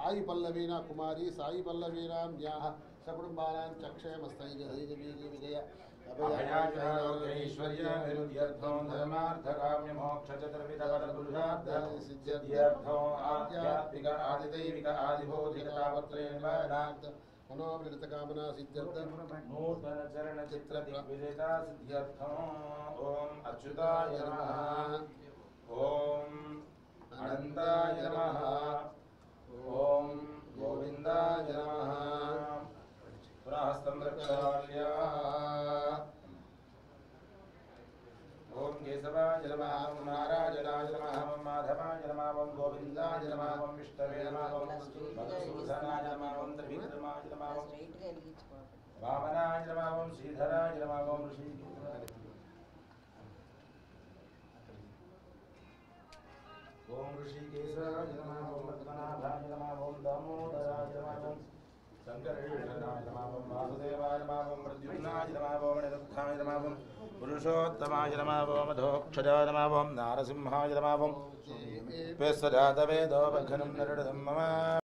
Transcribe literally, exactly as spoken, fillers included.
साई पल्लवीना कुमारी साई पल्लवीनां याः सकुटुम्बानां चक्षयमस्तैर्यधैर्यवीर्यविजय अभयाचरणैश्वर्यनिरुद्ध्यर्थो धर्मार्थकाम्यमोक्षचतुर्विधपरपुरुषार्थसिद्ध्यर्थो आध्यात्मिक आदिदैविक आदिभौतिकतावत्रयनिवारणार्थ मनोवृतकामना सिद्ध्यर्थ नूतन चरण चित्र दिग्विजयता सिद्ध्यर्थो ओम अच्युताय नमः ओम अनंताय नमः ओम गोविंदाय नमः पुनःस्तं रक्षाल्य ओम केशवाय नमः ओम नारायणाय नमः ओम माधवाय नमः ओम गोविंदाय नमः ओम विष्णवे नमः ओम मधुसूदनाय नमः ओम त्रिविक्रमाय नमः ओम वामनाय नमः ओम श्रीधराय नमः ओम ऋषिकेशाय ओम ऋषिकेशाय नमः ओम पद्मनाभाय नमः ओम दामोदराय नमः ओम शंकरेश्वराय नमः ओम वासुदेवाय नमः ओम प्रद्युम्नाय नमः ओम निरुद्धाय नमः ओम पुरुषोत्तमाय नमः ओम अधोक्षजाय नमः ओम नारसिंहाय नमः ओम पेस्वजातवेदो बन्धनं नरडं मम